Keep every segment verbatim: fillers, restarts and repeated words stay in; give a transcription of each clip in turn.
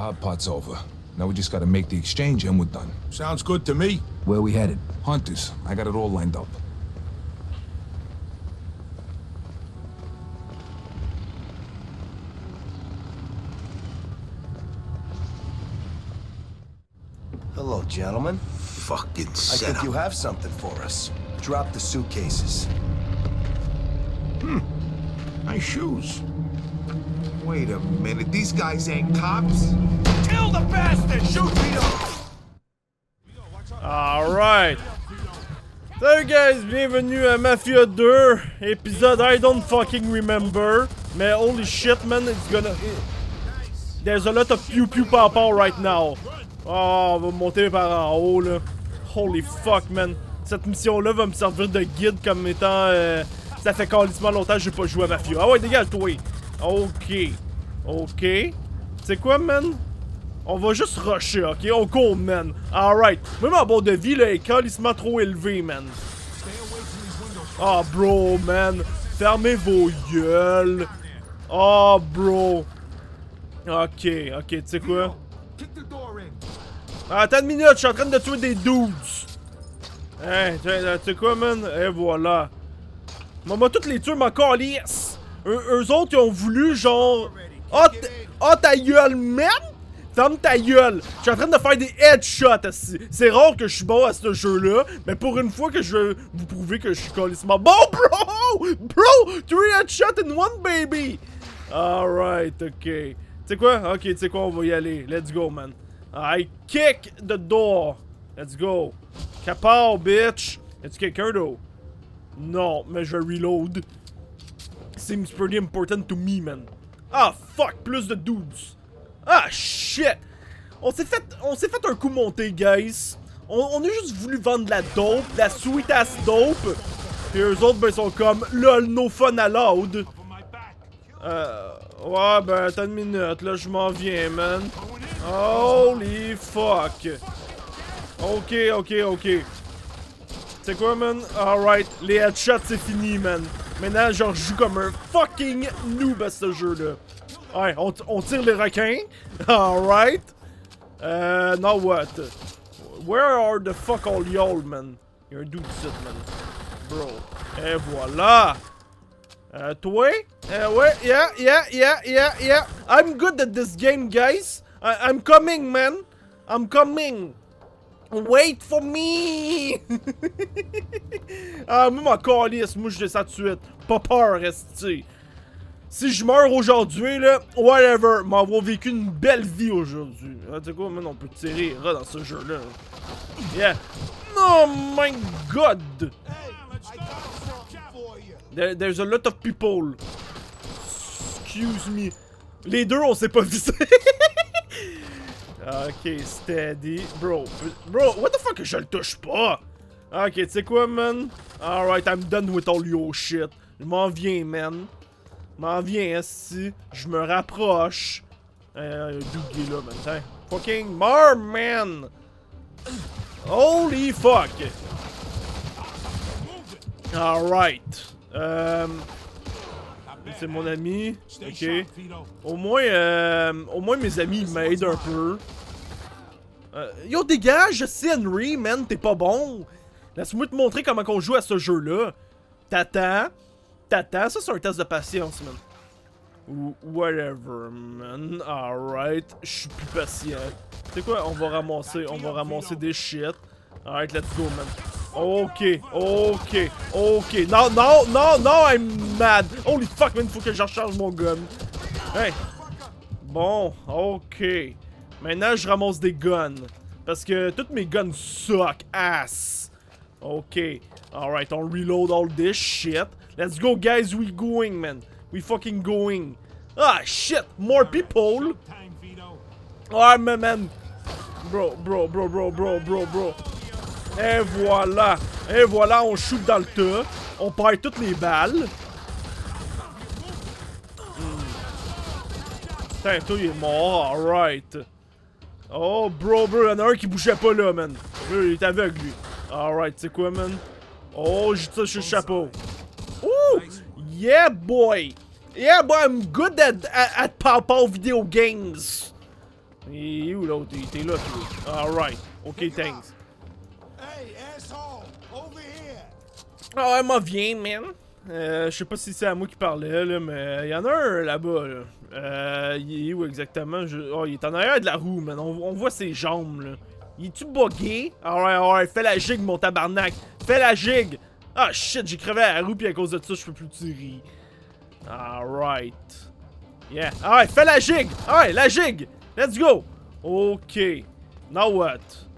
hard part's over. Now we just gotta make the exchange and we're done. Sounds good to me. Where we headed? Hunters. I got it all lined up. Hello, gentlemen. Fucking I setup. think you have something for us. Drop the suitcases. Hmm. Nice shoes. Wait a minute. These guys ain't cops. Kill the bastard! Shoot Vito! Alright. Salut guys, bienvenue à Mafia deux, épisode I don't fucking remember. Mais holy shit man, it's gonna... There's a lot of pew pew pow pow right now. Oh, on va monter par en haut là. Holy fuck man. Cette mission là va me servir de guide comme étant... Euh, ça fait calissement longtemps que j'ai pas joué à Mafia. Ah ouais, dégage toi. Ok. Ok. C'est quoi man? On va juste rusher, ok? On court, man. Alright. Même en bord de vie, là, est calissement trop élevé, man. Oh, bro, man. Fermez vos gueules. Oh, bro. Ok, ok, tu sais quoi? Attends une minute, je suis en train de tuer des dudes. Hein, tu sais quoi, man? Et voilà. Maman, toutes les tuer, ma calisse. Eux, eux autres, ils ont voulu, genre... Oh, oh ta gueule, man! Ferme ta gueule! Je suis en train de faire des headshots. C'est rare que je suis bon à ce jeu-là, mais pour une fois que je vais vous prouver que je suis calissement bon, bro! Bro! Three headshots in one, baby! Alright, ok. Tu sais quoi? Ok, tu sais quoi? On va y aller. Let's go, man. I kick the door. Let's go. Kapow, bitch! Y'a-tu quelqu'un d'autre? Non, mais je reload. Seems pretty important to me, man. Ah, fuck! Plus de dudes. Ah, shit! On s'est fait, on s'est fait un coup monté, guys. On, on a juste voulu vendre de la dope, de la sweet ass dope. Puis eux autres, ben, sont comme, lol, no fun allowed. Euh, ouais, ben, attends une minute, là, je m'en viens, man. Holy fuck. Ok, ok, ok. C'est quoi, man? Alright, les headshots, c'est fini, man. Maintenant, genre, je joue comme un fucking noob à ce jeu-là. Ouais, on, on tire les requins. Alright. Euh, now what? Where are the fuck all y'all, man? Y'a un dude ici, man. Bro. Et voilà. Euh, toi? Euh, ouais, yeah, yeah, yeah, yeah, yeah. I'm good at this game, guys. I I'm coming, man. I'm coming. Wait for me! Ah, moi, mon calice, moi, je descends tout de suite. Pas peur, restez. Si je meurs aujourd'hui, là, whatever, m'avoir vécu une belle vie aujourd'hui. Ah, tu sais quoi, man, on peut tirer là, dans ce jeu-là. Yeah. Oh my god! There, there's a lot of people. Excuse me. Les deux, on s'est pas visé. Ok, steady. Bro, bro, what the fuck, je le touche pas? Ok, tu sais quoi, man? Alright, I'm done with all your shit. Je m'en viens, man. M'en viens, si je me rapproche. Euh, Dougie là, man. Tiens. Fucking more, man! Holy fuck! Alright. Euh. C'est mon ami. Ok. Au moins, euh, au moins mes amis m'aident un peu. Euh, yo, dégage, c'est Henry, man, t'es pas bon. Laisse-moi te montrer comment on joue à ce jeu-là. T'attends. T'attends, ça c'est un test de patience, man. Ou whatever, man. Alright, je suis plus patient. Tu sais quoi, on va ramasser, on va ramasser des shit. Alright, let's go, man. Ok, ok, ok. Non, non, non, non, I'm mad. Holy fuck, man, faut que je recharge mon gun. Hey. Bon, ok. Maintenant, je ramasse des guns. Parce que toutes mes guns suck ass. Ok. Alright, on reload all this shit. Let's go, guys, we going, man. We fucking going. Ah, shit, more people. Ah, man, man. Bro, bro, bro, bro, bro, bro, bro. Et voilà. Et voilà, on shoot dans le tas. On perd toutes les balles. Hmm. Putain, toi, il est mort. Alright. Oh, bro, bro, y'en a un qui bougeait pas là, man. Il est aveugle, lui. Alright, c'est quoi, man? Oh, j'ai ça sur le chapeau. Ouh! Yeah, boy! Yeah, boy, I'm good at, at, at Pow Pow video games. Il est où l'autre? Il était là, toi. Alright. Ok, thanks. Hey, asshole! Over here! Ah ouais, moi viens, man. Euh, je sais pas si c'est à moi qui parlait, là, mais il y en a un là-bas, là. Euh, il est où exactement? Je... Oh, il est en arrière de la roue, man. On, on voit ses jambes, là. Il est-tu bugué? Alright, alright, fais la gigue, mon tabarnak. Fais la gigue! Ah shit, j'ai crevé à la roue, puis à cause de ça, je peux plus tirer. Alright. Yeah. Alright, fais la gigue! Alright, la gigue! Let's go! Ok. Now what?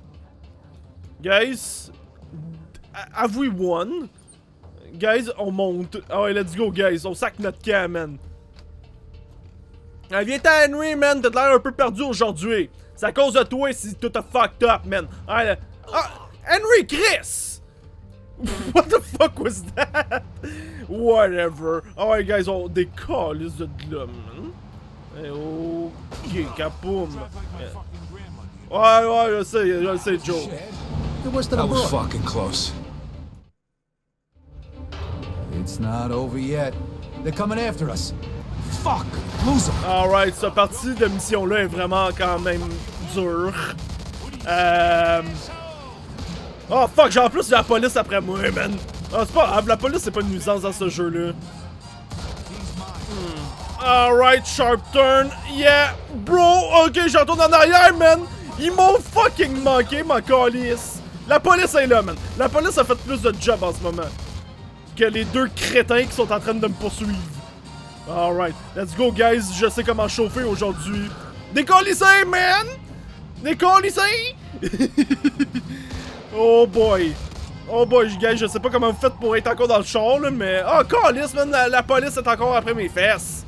Guys, have we won? Guys, on monte. Alright, let's go, guys. On sac notre camp, man. Ah, viens-t'en, Henry, man. T'as l'air un peu perdu aujourd'hui. C'est à cause de toi si tout a fucked up, man. Alright. Ah, Henry, Chris! What the fuck was that? Whatever. Alright, guys, on décolle de là, man. Ok, capoum. Ouais, ouais, je sais, je sais, Joe. That was fucking close. It's not over yet. They're coming after us. Fuck! Lose them! Alright, cette partie de mission-là est vraiment quand même dure. Euh... Oh fuck, j'ai en plus la police après moi, man. Oh, c'est pas grave, la police c'est pas une nuisance dans ce jeu-là. Hmm. Alright, sharp turn. Yeah, bro. Ok, j'en retourne en arrière, man. Ils m'ont fucking manqué, ma calice. La police est là, man. La police a fait plus de job en ce moment que les deux crétins qui sont en train de me poursuivre. Alright, let's go, guys. Je sais comment chauffer aujourd'hui. Décollissez, man! Décollissez! Oh boy. Oh boy, guys, je sais pas comment vous faites pour être encore dans le char, là, mais... Oh, calice, man, la, la police est encore après mes fesses.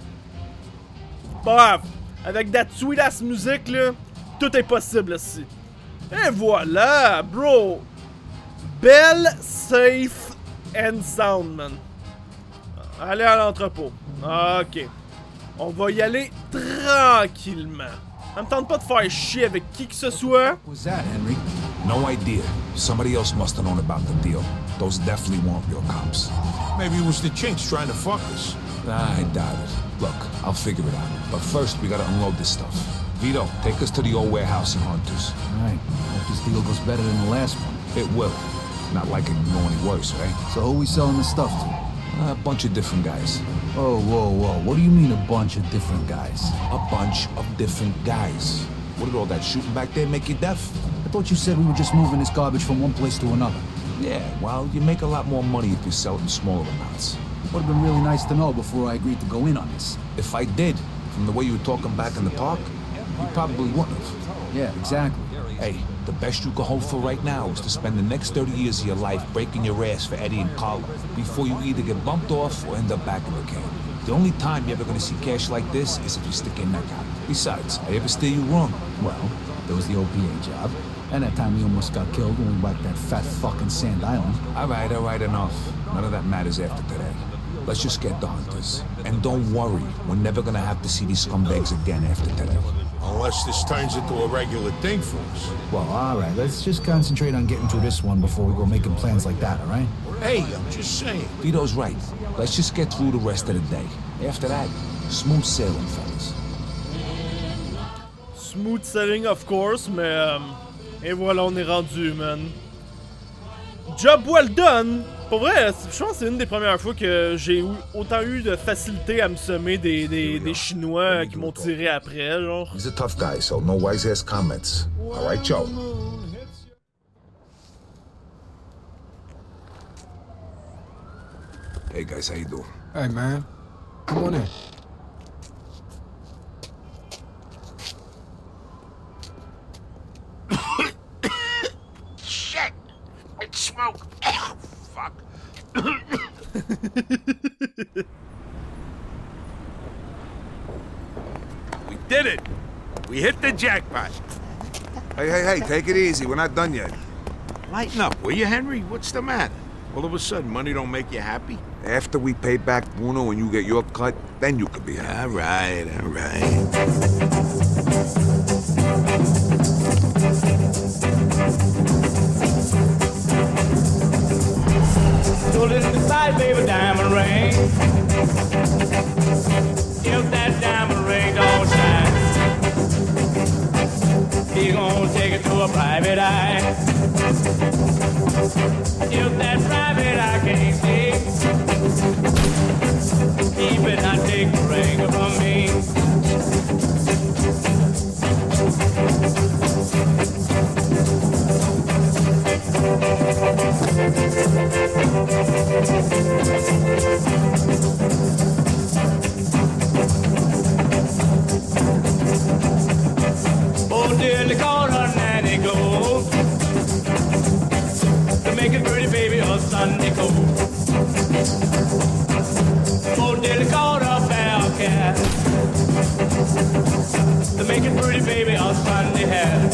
Bref, avec that sweet-ass musique, là, tout est possible ici. Et voilà, bro. Belle, safe and sound, man. Allez à l'entrepôt. Ok. On va y aller tranquillement. Ça me tente pas de faire chier avec qui que ce soit. What was that, Henry? No idea. Somebody else must have known about the deal. Those definitely weren't real cops. Maybe it was the chinks trying to fuck us. I doubt it. Look, I'll figure it out. But first, we gotta unload this stuff. Vito, take us to the old warehouse in Hunters. Alright. Hope this deal goes better than the last one. It will. Not like it can go any worse, right? So who are we selling the stuff to? A bunch of different guys. Whoa, whoa, whoa. What do you mean a bunch of different guys? A bunch of different guys. What did all that shooting back there make you deaf? I thought you said we were just moving this garbage from one place to another. Yeah, well, you make a lot more money if you sell it in smaller amounts. Would have been really nice to know before I agreed to go in on this. If I did, from the way you were talking back in the park, you probably wouldn't have. Yeah, exactly. Hey, the best you can hope for right now is to spend the next thirty years of your life breaking your ass for Eddie and Carla before you either get bumped off or end up back in the can. The only time you're ever gonna see cash like this is if you stick your neck out. Besides, I ever steer you wrong? Well, there was the O P A job, and that time we almost got killed when we wiped that fat fucking Sand Island. Alright, alright, enough. None of that matters after today. Let's just get the Hunters. And don't worry, we're never gonna have to see these scumbags again after today. Unless this turns into a regular thing for us. Well, alright, let's just concentrate on getting through this one before we go making plans like that, alright? Hey, I'm just saying. Vito's right. Let's just get through the rest of the day. After that, smooth sailing, fellas. Smooth sailing, of course, mais... Euh, et voilà, on est rendu, man. Job well done! Pour vrai, je pense que c'est une des premières fois que j'ai autant eu de facilité à me semer des, des, des Chinois qui m'ont tiré après, genre. He's a tough guy, so no wise-ass comments. All right, Joe? Hey, guys, how you doing? Hey, man. Come on in. Shit! It's smoke! Oh, fuck! We did it! We hit the jackpot! Hey, hey, hey, take it easy. We're not done yet. Lighten up, will you, Henry? What's the matter? All of a sudden, money don't make you happy? After we pay back Bruno and you get your cut, then you could be happy. All right, all right. Your little side, baby, diamond ring. If that diamond ring don't shine, Oh, dearly call her nanny go to make it pretty baby a Sunday go. Oh, dearly call her Bearcat to make it pretty baby a Sunday hat.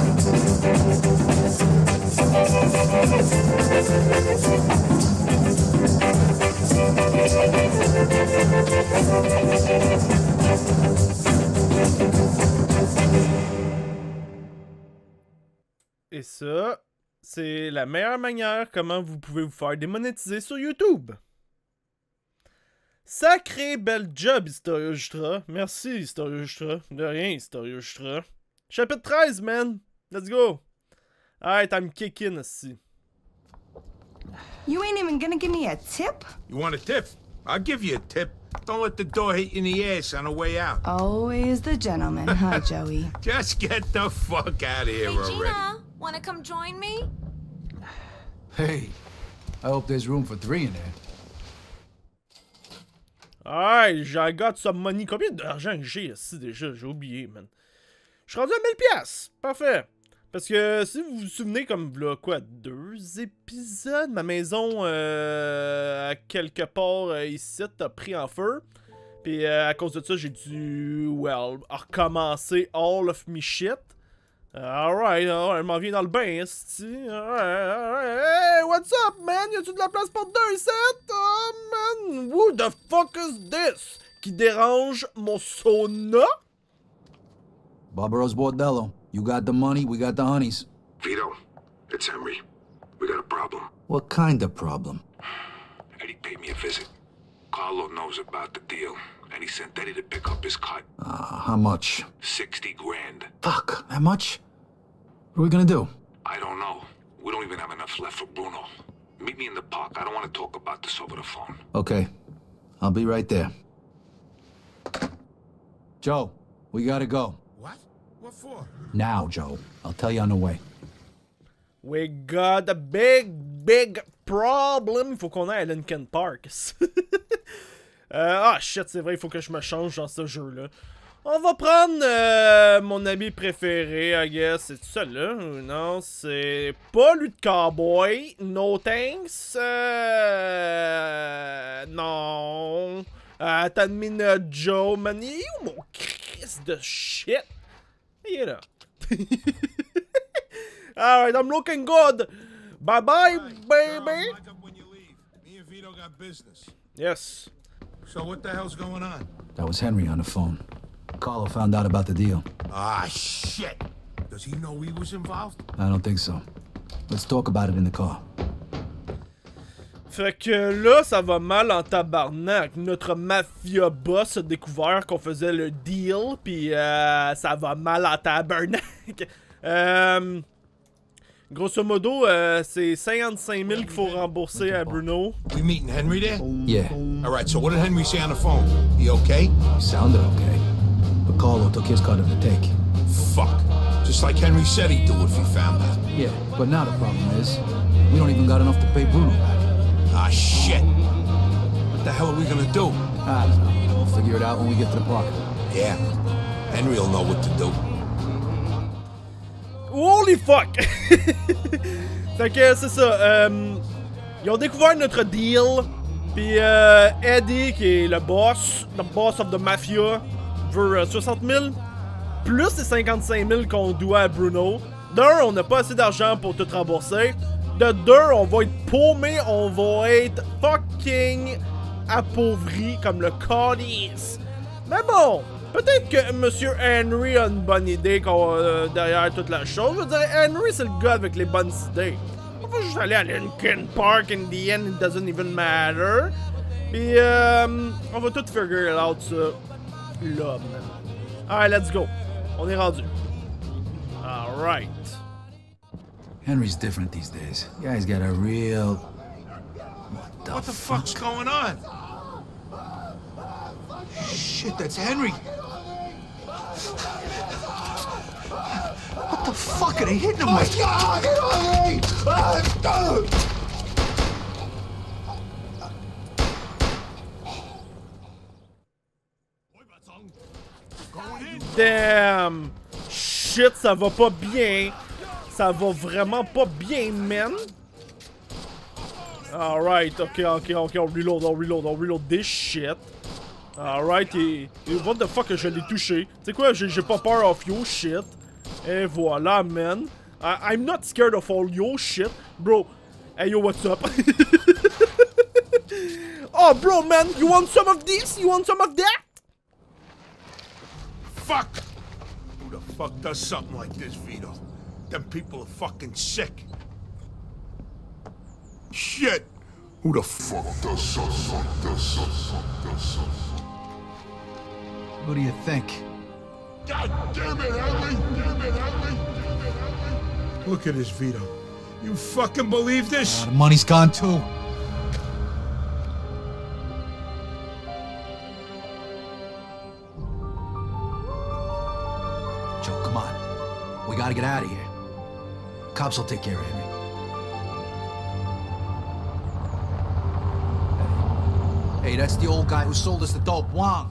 Et ça, c'est la meilleure manière comment vous pouvez vous faire démonétiser sur YouTube. Sacré bel job, Historia Justra. Merci, Historia Justra. De rien, Historia Justra. Chapitre treize, man. Let's go. Alright, I'm kicking ici. You ain't even gonna give me a tip? You want a tip? I'll give you a tip. Don't let the door hit you in the ass on the way out. Always the gentleman, huh, Joey? Just get the fuck out of here Hey, already. Gina, wanna come join me? Hey, I hope there's room for three in there. Alright, I got some money. Combien d'argent que j'ai ici déjà? J'ai oublié, man. Je suis rendu à mille piastres. Parfait. Parce que si vous vous souvenez, comme là, quoi, deux épisodes, ma maison, euh, à quelque part euh, ici, a pris en feu. Puis euh, à cause de ça, j'ai dû, well, recommencer all of me shit. Uh, alright, alright, je m'en viens dans le bain, esti. Alright, alright. Hey, what's up, man? Y'a-tu de la place pour deux ici? Oh, man, who the fuck is this? Qui dérange mon sauna? Barbaro's Bordello. You got the money, we got the honeys. Vito, it's Henry. We got a problem. What kind of problem? Eddie paid me a visit. Carlo knows about the deal, and he sent Eddie to pick up his cut. Uh, how much? Sixty grand. Fuck, that much? What are we gonna do? I don't know. We don't even have enough left for Bruno. Meet me in the park. I don't want to talk about this over the phone. Okay, I'll be right there. Joe, we gotta go. What? What for? Now, Joe. I'll tell you on the way. We got a big, big problem. Il faut qu'on aille à Linkin Park. euh, ah, shit, c'est vrai, il faut que je me change dans ce jeu-là. On va prendre euh, mon ami préféré, I guess. C'est celui-là? Non, c'est pas lui de cowboy. No thanks. Euh... Non. Euh, T'as mis notre Joe, man. Il est où mon Christ de shit? Il est là. Alright, I'm looking good. Bye bye, baby. Me and Vito got business. Yes. So what the hell's going on? That was Henry on the phone. Carlo found out about the deal. Ah, shit. Does he know he was involved? I don't think so. Let's talk about it in the car. Fait que là, ça va mal en tabarnak. Notre mafia boss a découvert qu'on faisait le deal, puis euh, ça va mal en tabarnak. euh, grosso modo, euh, c'est cinquante-cinq mille qu'il faut rembourser à Bruno. We meeting Henry there? Yeah. All right, so what did Henry say on the phone? He okay? He sounded okay. But Carlo took his cut of the take. Fuck. Just like Henry said he'd do if he found out. Yeah, but now the problem is, we don't even got enough to pay Bruno back. Ah, shit. What the hell are we gonna do? I don't know. We'll figure it out when we get to the park. Yeah. Henry'll know what to do. Holy fuck! Fait que c'est ça. Euh, ils ont découvert notre deal. Puis euh, Eddie, qui est le boss, the boss of the mafia, veut euh, soixante mille. Plus les cinquante-cinq mille qu'on doit à Bruno. D'un, on n'a pas assez d'argent pour tout rembourser. De deux, on va être paumé, on va être fucking appauvri comme le calice. Mais bon, peut-être que Monsieur Henry a une bonne idée euh, derrière toute la chose. Je veux dire, Henry, c'est le gars avec les bonnes idées. On va juste aller à Linkin Park, in the end, it doesn't even matter. Puis, euh, on va tout figure it out, ça. Là, man. Alright, let's go. On est rendu. Alright. Henry's different these days. Guy's got a real... What the, What the fuck? fuck's going on? Shit, that's Henry. What the fuck are they hitting him with? Damn! Shit, ça va pas bien. Ça va vraiment pas bien, man. Alright, ok, ok, ok, on reload, on reload, on reload this shit. Alright, et, et what the fuck, je l'ai touché. Tu sais quoi, j'ai pas peur of your shit. Et voilà, man. I, I'm not scared of all your shit. Bro, hey yo, what's up? Oh, bro, man, you want some of this? You want some of that? Fuck! Who the fuck does something like this, Vito? Them people are fucking sick. Shit! Who the fuck does something like this? What do you think? God damn it, Henry! Damn it, Henry! Damn it, Henry! Look at this, Vito. You fucking believe this? Uh, the money's gone too. Joe, come on. We gotta get out of here. Cops will take care of Henry. Hey, hey, that's the old guy who sold us the dope, Wong.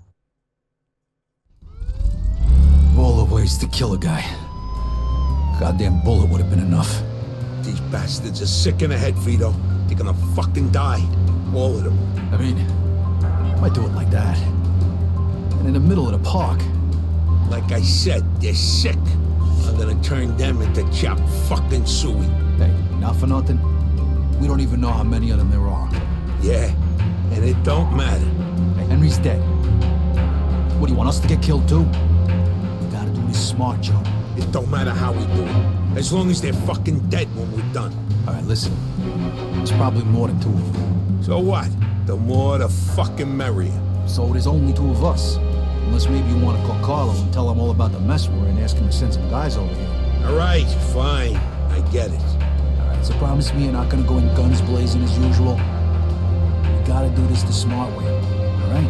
Of all the ways to kill a guy, goddamn bullet would have been enough. These bastards are sick in the head, Vito. They're gonna fucking die. All of them. I mean, why do it like that? And in the middle of the park. Like I said, they're sick. I'm gonna turn them into chopped fucking suey. Hey, not for nothing. We don't even know how many of them there are. Yeah, and it don't matter. Hey, Henry's dead. What, do you want us to get killed too? We gotta do this smart, Joe. It don't matter how we do it. As long as they're fucking dead when we're done. Alright, listen. There's probably more than two of them. So what? The more the fucking merrier. So there's only two of us. Unless maybe you want to call Carlo and tell him all about the mess we're in and ask him to send some guys over here. Alright, fine. I get it. Alright, so promise me you're not gonna go in guns blazing as usual. We gotta do this the smart way. Alright?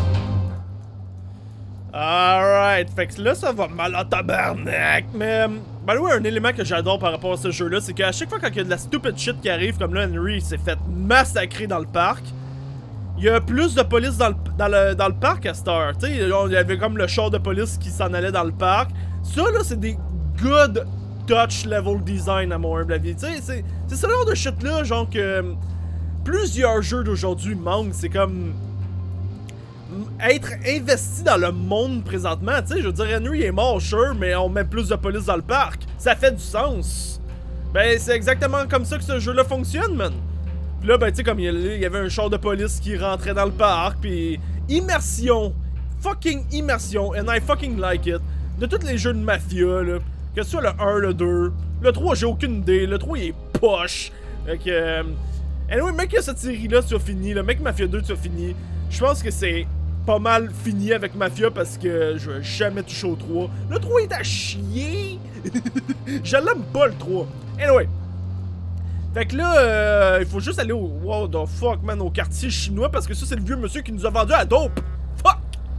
Alright, fait que là ça va mal en tabarnak, mais... Ben oui, un élément que j'adore par rapport à ce jeu-là, c'est qu'à chaque fois quand il y a de la stupid shit qui arrive, comme là Henry s'est fait massacrer dans le parc, il y a plus de police dans le, dans le, dans le parc à cette heure. Tu sais, il y avait comme le char de police qui s'en allait dans le parc. Ça là, c'est des good touch level design à mon humble avis. Tu sais, c'est ce genre de shit là, genre que plusieurs jeux d'aujourd'hui manquent. C'est comme... être investi dans le monde présentement, tu sais, je veux dire, Henry est mort, sure, mais on met plus de police dans le parc. Ça fait du sens. Ben, c'est exactement comme ça que ce jeu-là fonctionne, man. Pis là, ben, tu sais, comme il y avait un char de police qui rentrait dans le parc, puis immersion. Fucking immersion, and I fucking like it. De tous les jeux de mafia, là, que ce soit le un, le deux, le trois, j'ai aucune idée, le trois, il est poche. Fait que... Euh... Anyway, mec, que cette série-là soit finie, le mec Mafia deux soit fini, je pense que c'est pas mal fini avec Mafia parce que je vais jamais toucher au trois. Le trois est à chier! Je l'aime pas, le trois. Anyway. Fait que là, euh, il faut juste aller au... What the fuck, man, au quartier chinois parce que ça, c'est le vieux monsieur qui nous a vendu à dope! Fuck!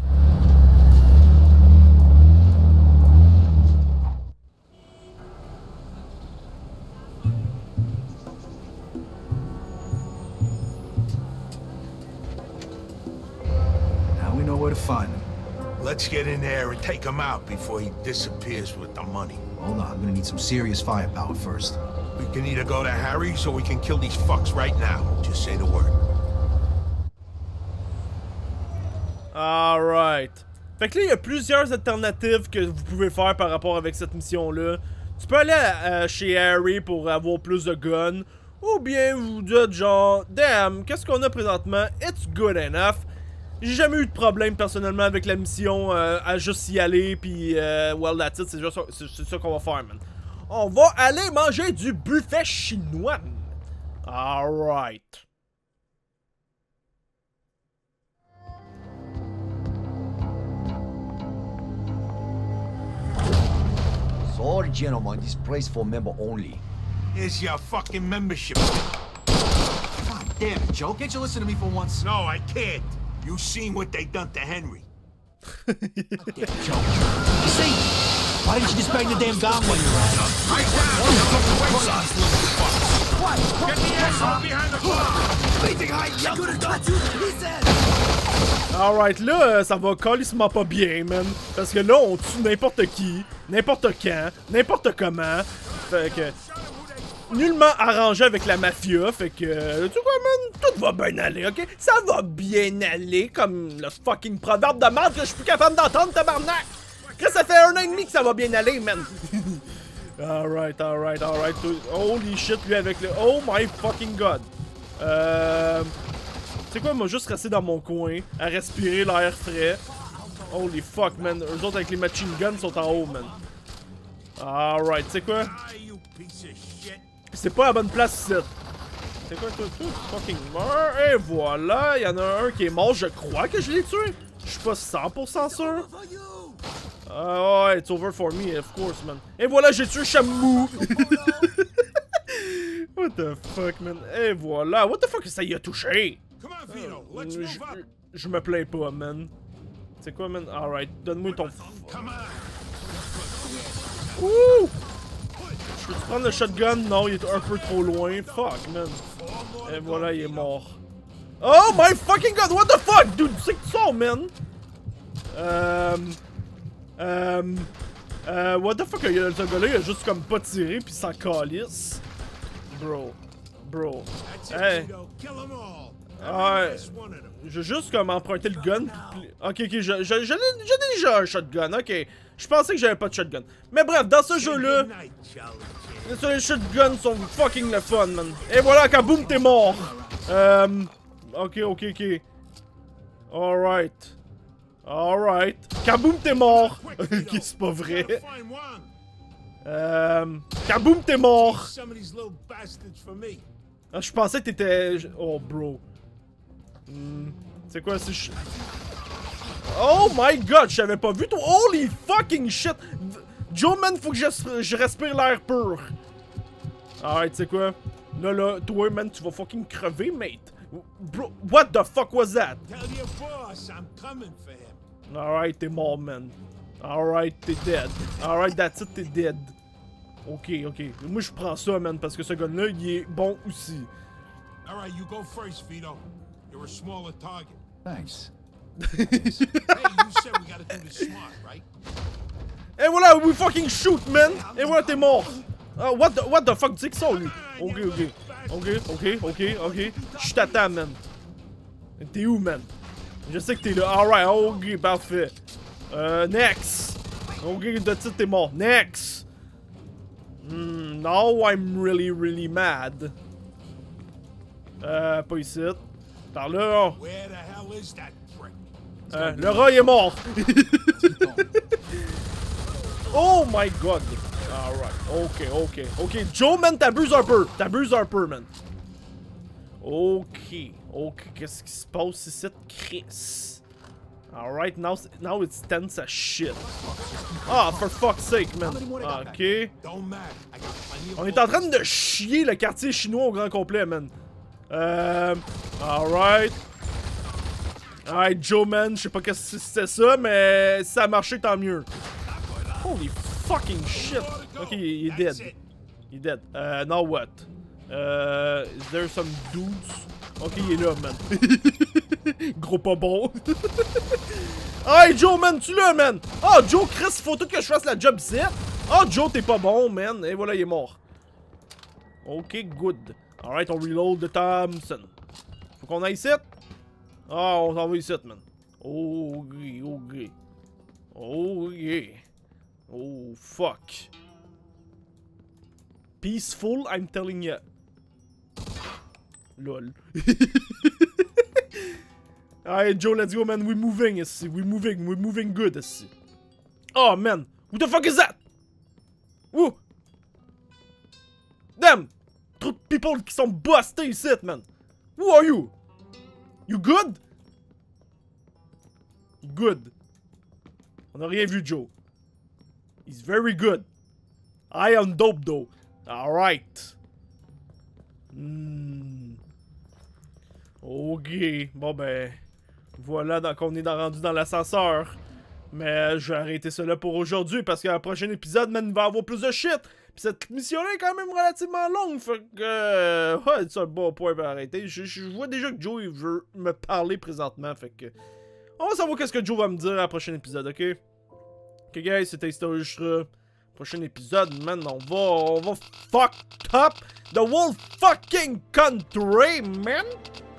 Where to find him. Let's get in there and take him out before he disappears with the money. Hold on, I'm gonna need some serious firepower first. We can either go to Harry's or we can kill these fucks right now. Just say the word. Alright. Fait que là, il y a plusieurs alternatives que vous pouvez faire par rapport avec cette mission-là. Tu peux aller à, à chez Harry pour avoir plus de guns. Ou bien vous dites genre, damn, qu'est-ce qu'on a présentement? It's good enough. J'ai jamais eu de problème personnellement avec la mission euh, à juste y aller puis euh, well that's it, c'est juste c'est ça qu'on va faire, man. On va aller manger du buffet chinois. Alright. Sorry, gentlemen, this place for member only. Here's your fucking membership. God damn it, Joe, can't you listen to me for once? No, I can't. You seen what they done to Henry. Joe. You see? Why didn't you just bang the damn gong when you're out? Right down! What? Get the asshole behind the bar! Waiting high, you're gonna cut you to pieces! Alright, là, euh, ça va calissement pas bien, man. Parce que là, on tue n'importe qui, n'importe quand, n'importe comment. Fait que... Nullement arrangé avec la mafia, fait que... Euh, tu sais quoi, man? Tout va bien aller, ok? Ça va bien aller, comme le fucking proverbe de merde que je suis plus capable d'entendre, tabarnak! Que ça fait un an et demi que ça va bien aller, man! Alright, alright, alright. Holy shit, lui avec le... Oh my fucking god! Euh... Tu sais quoi, moi juste rester dans mon coin, à respirer l'air frais. Holy fuck, man. Eux autres avec les machine guns sont en haut, man. Alright, tu sais quoi? C'est pas la bonne place ici. C'est quoi, toi, toi, fucking meurs? Et voilà, il y en a un qui est mort, je crois que je l'ai tué. Je suis pas cent pour cent sûr. Ah ouais, it's over for me, of course, man. Et voilà, j'ai tué Chamou. What the fuck, man? Et voilà, what the fuck, ça y a touché? Euh, je, je me plains pas, man. C'est quoi, man? Alright, donne-moi ton... Ouh! Je peux-tu prendre le shotgun? Non, il est un peu trop loin. Fuck, man. Et voilà, il est mort. Oh my fucking god, what the fuck? Dude, c'est que ça, man? Euh... Euh... Euh... What the fuck? Ce gars-là, il a juste comme pas tiré pis s'en calisse. Bro. Bro. Hey. Ouais. Je vais juste comme emprunter le gun. Pis... Ok, ok, j'ai déjà un shotgun, ok. Je pensais que j'avais pas de shotgun. Mais bref, dans ce jeu-là, les shotguns sont fucking le fun, man. Et voilà, kaboom, t'es mort. Euh... Ok, ok, ok. Alright. Alright. Kaboom, t'es mort. Ok, c'est pas vrai. Euh... Kaboom, t'es mort. Ah, je pensais que t'étais... Oh, bro. Hmm. C'est quoi, si je... Oh my god, je t'avais pas vu, toi. Holy fucking shit. Joe, man, faut que je, je respire l'air pur. Alright, tu sais quoi? Là, là, toi, man, tu vas fucking crever, mate. Bro, what the fuck was that? Alright, t'es mort, man. Alright, t'es dead. Alright, that's it, t'es dead. Ok, ok. Moi, je prends ça, man, parce que ce gars-là, il est bon aussi. Alright, you go first, Vito. You're a smaller target. Thanks. Hey, you said we gotta do this smart, right? Et voilà, we fucking shoot, man! Et voilà, t'es mort! Uh, what, the, what the fuck, dis que ça, lui? Ok, ok. Ok, ok, ok, ok. Je t'attends, man. T'es où, man? Je sais que t'es là. Alright, ok, parfait. Euh, next! Ok, de titre, t'es mort. Next! Hmm, now I'm really, really mad. Euh, pas ici. Par là. Oh. Where the hell is that prick? Euh, le rat il est mort! Oh my god! Alright, ok, ok, ok. Joe, man, t'abuses un peu! T'abuses un peu, man. Ok, ok, qu'est-ce qui se passe ici, Chris? Alright, now, now it's tense as shit. Ah, for fuck's sake, man. Ok. On est en train de chier le quartier chinois au grand complet, man. Euh... Alright. Alright, Joe, man, je sais pas qu'est-ce que c'était ça, mais ça a marché, tant mieux. Holy fucking shit. Ok, il est dead. Il est dead. Uh, now what? Uh, is there some dudes? Ok, il est là, man. Gros pas bon. Hey, Joe, man, tu l'as, man. Oh, Joe, Chris, faut tout que je fasse la job ici. Oh, Joe, t'es pas bon, man. Et voilà, il est mort. Ok, good. Alright, on reload the Thompson. Faut qu'on aille ici. Ah, on s'en va ici, man. Ok, ok. Ok. Oh, fuck. Peaceful, I'm telling you. Lol. Alright, Joe, let's go, man. We're moving ici. We're moving. We're moving good ici. Oh, man. Who the fuck is that? Woo. Damn. Trop de people qui sont bustés ici, man. Who are you? You good? Good. On a rien vu, Joe. He's very good. I am dope, though. Alright. Hmm. Ok. Bon, ben... Voilà, donc on est dans, rendu dans l'ascenseur. Mais je vais arrêter ça là pour aujourd'hui parce qu'à un prochain épisode, man, il va y avoir plus de shit. Pis cette mission-là est quand même relativement longue, fait que... Euh, ouais, c'est un bon point pour arrêter. Je, je vois déjà que Joe, il veut me parler présentement, fait que... On va savoir qu'est-ce que Joe va me dire à un prochain épisode, ok? Ok, guys, c'était Historyustra. Prochain épisode, man, on va... On va fuck up the whole fucking country, man!